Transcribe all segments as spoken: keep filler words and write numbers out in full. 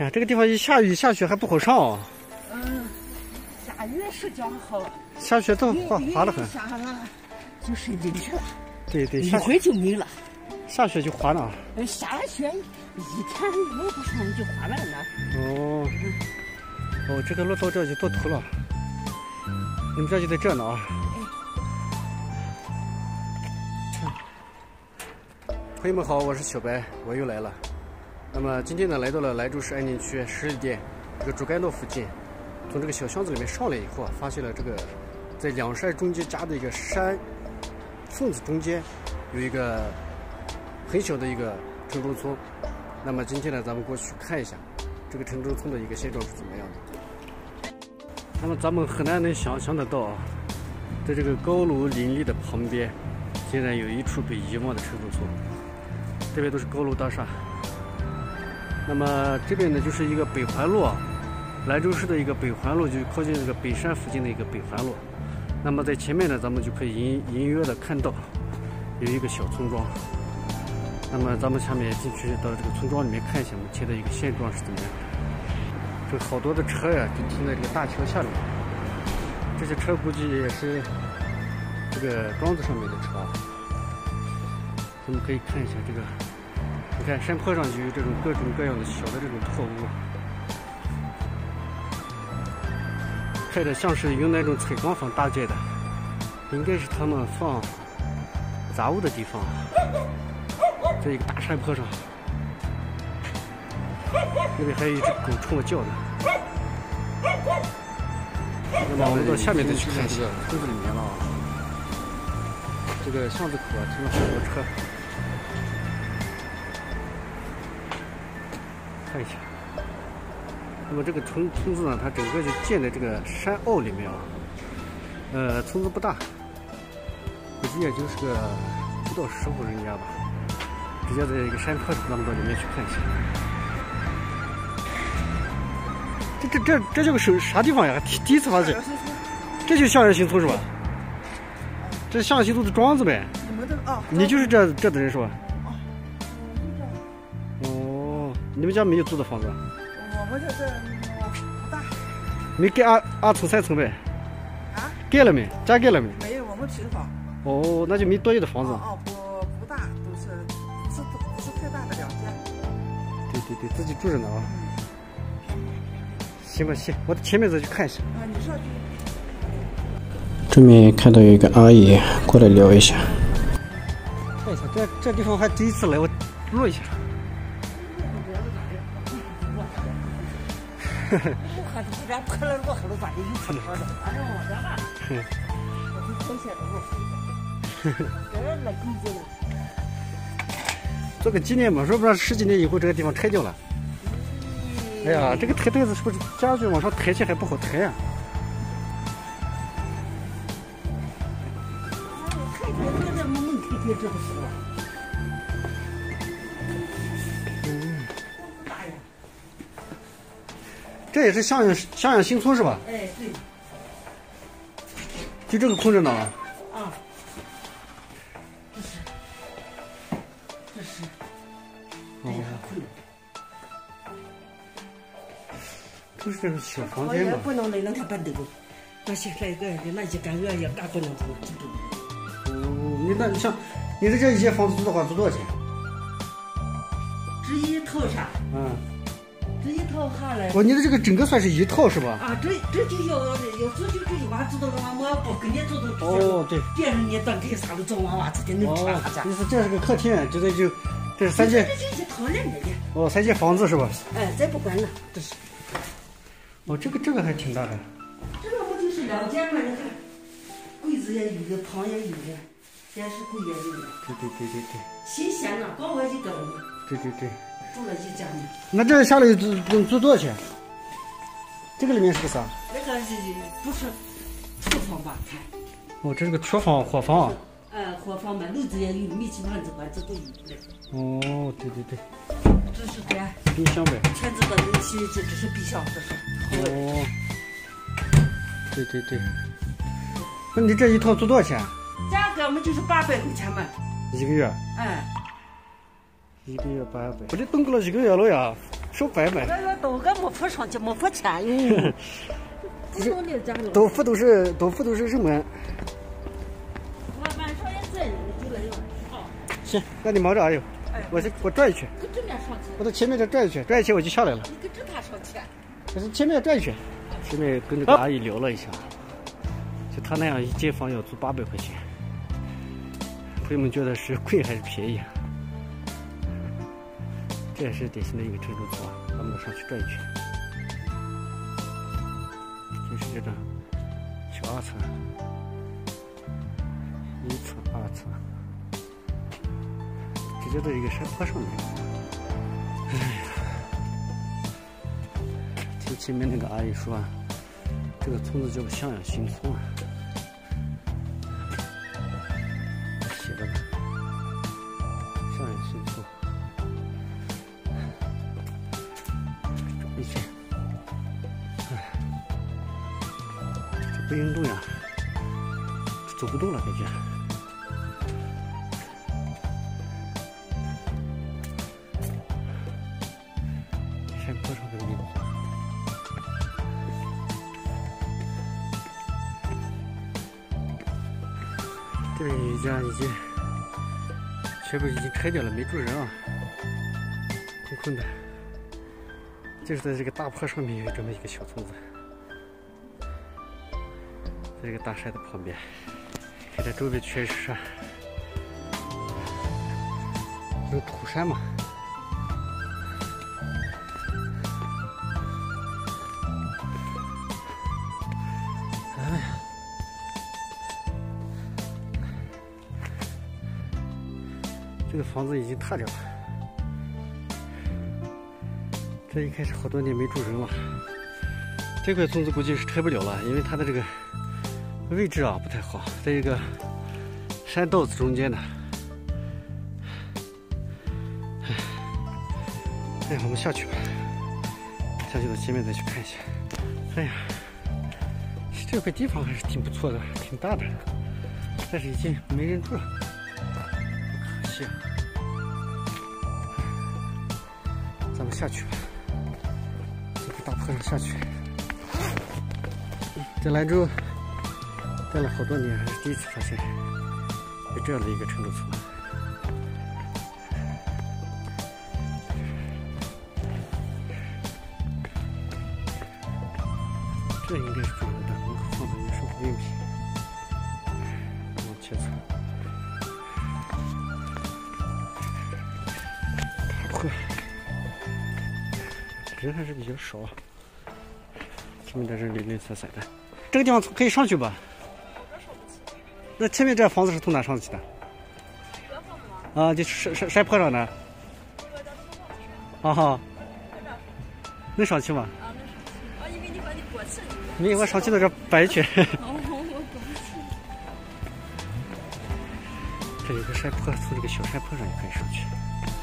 哎呀，这个地方一下雨下雪还不好上啊。 嗯，下雨是较好。 下雪都滑滑得很。 下了就渗进去了。 对对， 一会儿就没了。 下雪就滑了。 下了雪一天路不上就滑烂了。 哦。哦，这个路到这就到头了。你们这就在这呢啊。朋友们好，我是小白，我又来了。那么今天呢，来到了莱州市安定区十里店这个竹竿路附近，从这个小巷子里面上来以后啊，发现了这个在两山中间夹的一个山缝子中间有一个很小的一个城中村。那么今天呢，咱们过去看一下这个城中村的一个现状是怎么样的。那么咱们很难能想象得到啊，在这个高楼林立的旁边，现在有一处被遗忘的城中村。这边都是高楼大厦。那么这边呢，就是一个北环路啊，莱州市的一个北环路，就靠近这个北山附近的一个北环路。那么在前面呢，咱们就可以隐隐约的看到有一个小村庄。那么咱们下面进去到这个村庄里面看一下目前的一个现状是怎么样的。这好多的车呀，就停在这个大桥下面。这些车估计也是这个桩子上面的车啊。咱们可以看一下这个，你看山坡上就有这种各种各样的小的这种破屋，看着像是用那种彩钢房搭建的，应该是他们放杂物的地方。在一个大山坡上，那边还有一只狗冲我叫呢。那么我们到下面再去看这个村子里面了啊。这个巷子口啊，停了好多车。看一下，那么这个村村子呢，它整个就建在这个山坳里面啊。呃，村子不大，估计也就是个不到十户人家吧。直接在一个山坡上，咱们到里面去看一下。这这这这叫个什啥地方呀？第第一次发现，这就象园新村是吧？这是象园新村的庄子呗？你就是这这的人是吧？哦，你们家没有租的房子？ 我们这这不大。 没盖二二层三层呗？ 啊？ 盖了没？加盖了没？ 没有，我们平房。 哦，那就没多余的房子。 哦，不不大，都是不是不是太大的两间。 对对对，自己住着呢啊。行吧，行，我前面再去看一下。 啊，你上去。 这边看到有一个阿姨过来聊一下。 看一下，这这地方还第一次来，我录一下。呵呵。 我看这边破了，我还能把这一层好的，反正我这吧。我会挑选的我。这那规矩了。 做个纪念嘛，说不知道十几年以后这个地方拆掉了。哎呀，这个抬台子是不是家具往上抬起还不好抬呀？ 抬台子这么能抬抬这不是吧？ 嗯。这也是象园象园新村是吧？ 哎，对。 就这个空着呢。 啊。这是。这是。 哦。都是这种小房间嘛。 不能来那看板凳，那些那个那些干鹅也干不能住。 哦，你那你像你在这一间房子租的话，租多少钱？ 这一套啥？ 嗯。 这一套下来。 哦，你的这个整个算是一套是吧？ 啊，这这就要要租就这一晚租到个娃娃不跟你租到。 哦，对。 别人你当开啥都找娃娃自己能吃啥去。 意思这是个客厅，这这就这是三间。 这这一套人的呢。 哦，三间房子是吧？ 哎，咱不管了，这是。 哦，这个这个还挺大的。 这个不就是两间吗？你看，柜子也有的，床也有的，电视柜也有的。 对对对对对。 新鲜呢，刚我一个人。 对对对。 住了一家呢。 那这下来租租租多少钱？这个里面是个啥？ 那个是不是厨房吧？看。 哦，这是个厨房、伙房。 呃，伙房嘛，炉子也有，煤气盘子、罐子都有的。 哦，对对对。 这是这冰箱呗。 前置的东西，这只是冰箱，这是。 哦。对对对。那你这一套租多少钱？ 价格我们就是八百块钱嘛。 一个月。 哎。 一个月八百。我这等过了一个月了呀。 手摆摆。 我说都搁没付上去，没付钱哟。不懂的咋了？ 豆腐都是豆腐都是什么？ 我晚上也在呢，就来了。好。 行，那你忙着，哎呦，我这我转一圈。 搁这面上去。 我到前面这转一圈，转一圈我就下来了。 你搁这他上去。 但是前面转一圈，前面跟这个阿姨聊了一下，就他那样一间房要租八百块钱。朋友们觉得是贵还是便宜啊？这也是典型的一个城中村啊，咱们上去转一圈。就是这种小二层，一层、二层，直接在一个山坡上面。哎呀，听前面那个阿姨说啊，这个村子叫向阳新村啊。写着呢，向阳新村。转一圈，哎，这不运动呀，走不动了，感觉。山坡上这个地方。这边有一家已经全部已经拆掉了，没住人啊，空空的。就是在这个大坡上面有这么一个小村子，在这个大山的旁边，看它周边全是山，有土山嘛。哎呀！这个房子已经塌掉了，这一开始好多年没住人了。这块村子估计是拆不了了，因为它的这个位置啊不太好，在一个山道子中间的。哎，我们下去吧，下去到前面再去看一下。哎呀，这块地方还是挺不错的，挺大的，但是已经没人住了。咱们下去吧，这个大坡上下去。在兰州待了好多年，还是第一次发现有这样的一个城中村。这应该是主人的，门口放的一个生活用品。往前走。人还是比较少，前面的人零零散散的。这个地方可以上去吧？那前面这房子是从哪上去的？啊，就是山山山坡上的。啊哈。能上去吗？啊，能上去。我以为你把你过去。没有，我上去到这摆一圈。这有个山坡，从这个小山坡上也可以上去。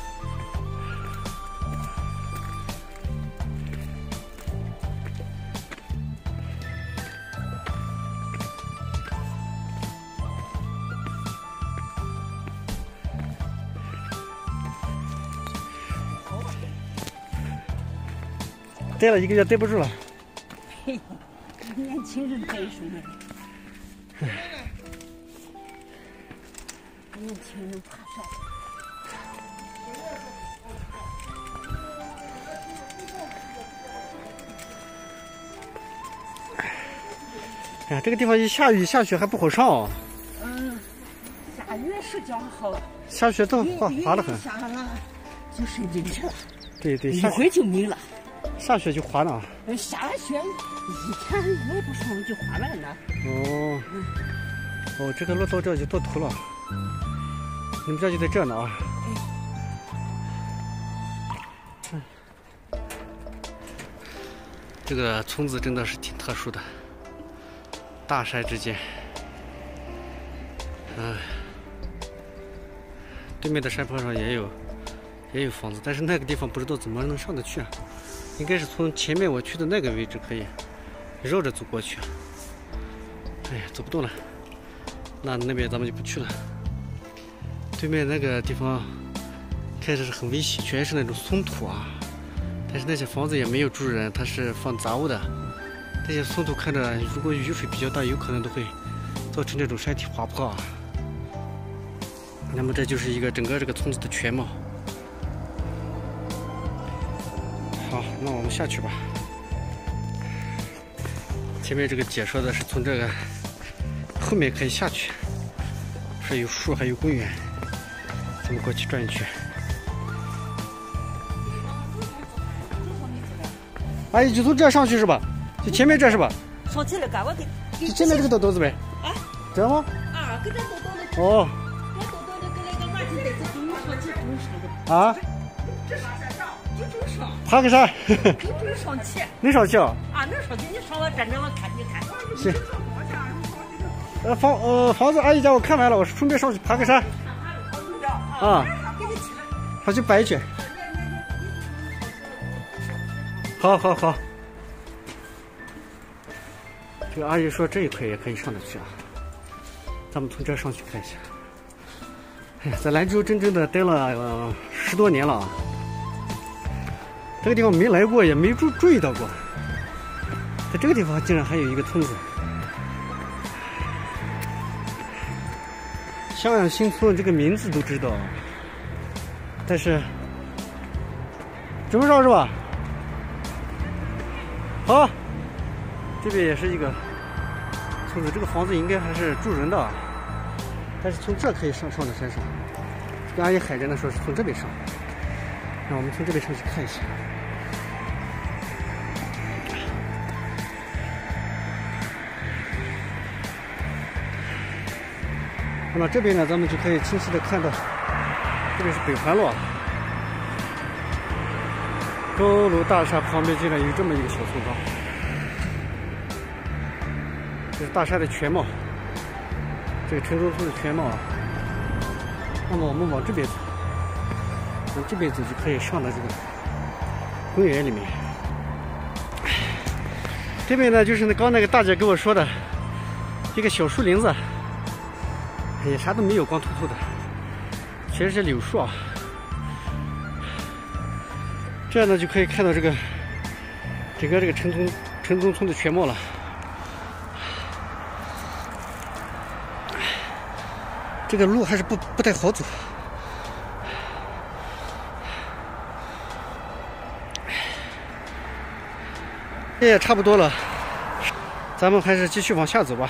待了一个月，待不住了。 嘿，年轻人待什么？年轻人怕晒。 哎呀，这个地方一下雨下雪还不好上、哦。 嗯，下雨是讲好。 下雪都滑滑得很。 下了就渗进去了。 对对， 一会就没了。 下雪就滑了。 下了雪，一天雨不上就滑完了。 哦，哦，这个路到这就到头了。你们家就在这呢啊。嗯。这个村子真的是挺特殊的，大山之间。嗯、呃，对面的山坡上也有也有房子，但是那个地方不知道怎么能上得去啊。应该是从前面我去的那个位置可以绕着走过去。哎呀，走不动了，那那边咱们就不去了。对面那个地方开始是很危险，全是那种松土啊， 但是那些房子也没有住人，它是放杂物的。这些松土看着，如果雨水比较大，有可能都会造成这种山体滑坡啊。那么这就是一个整个这个村子的全貌。好，那我们下去吧。前面这个解说的是从这个后面可以下去，是有树还有公园，咱们过去转一圈。阿姨就从这上去是吧？就前面这是吧？ 上去了，干我给。 就前面这个道道子呗。 啊？ 这样吗？ 啊，跟这道道的。 哦。 这道道的跟那个马蹄带子都有上去中上的。 啊？ 这上山上，就中上。 爬个山？ 就中上去。 能上去啊？ 啊，能上去，你上我站着我看你看。 行。呃房呃房子阿姨家我看完了，我顺便上去爬个山。啊。上去摆一圈。好好好。这个阿姨说这一块也可以上得去啊，咱们从这上去看一下。哎呀，在兰州真正的待了、呃、十多年了啊，这个地方没来过，也没注注意到过，在这个地方竟然还有一个村子。襄阳新村这个名字都知道，但是准备上是吧？好，这边也是一个村子，这个房子应该还是住人的，但是从这可以上上到山上。跟阿姨海着呢，说是从这边上，让我们从这边上去看一下。那么这边呢，咱们就可以清晰的看到，这边是北环路，高楼大厦旁边竟然有这么一个小村庄。这是大山的全貌，这个城中村的全貌啊。那么我们往这边走，往这边走就可以上到这个公园里面。这边呢，就是那刚那个大姐跟我说的一个小树林子，也啥都没有，光秃秃的，全是柳树啊。这样呢，就可以看到这个整个这个城中城中村的全貌了。这个路还是不不太好走，这也差不多了，咱们还是继续往下走吧。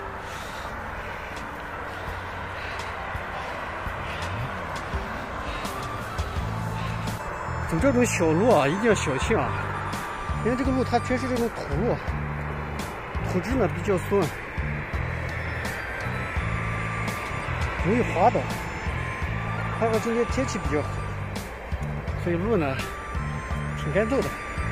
走这种小路啊，一定要小心啊，因为这个路它全是这种土路，土质呢比较松，容易滑倒。还好今天天气比较好，所以路呢挺干燥的。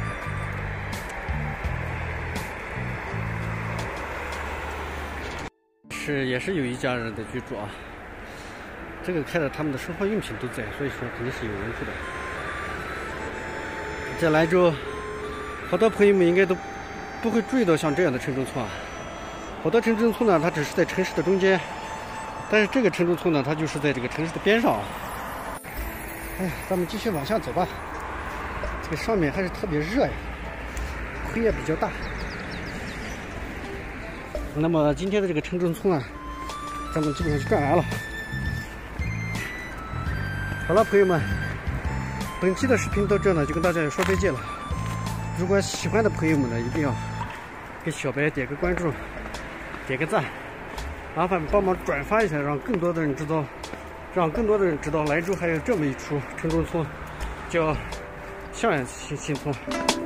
是也是有一家人在居住啊，这个开的他们的生活用品都在，所以说肯定是有人住的。在兰州，好多朋友们应该都不会注意到像这样的城中村啊。好多城中村呢，它只是在城市的中间。但是这个城中村呢，它就是在这个城市的边上啊。哎呀，咱们继续往下走吧。这个上面还是特别热呀，灰也比较大。那么今天的这个城中村啊，咱们基本上就转完了。好了，朋友们，本期的视频到这呢，就跟大家也说再见了。如果喜欢的朋友们呢，一定要给小白点个关注，点个赞。麻烦帮忙转发一下，让更多的人知道，让更多的人知道兰州还有这么一处城中村，叫襄阳新新村。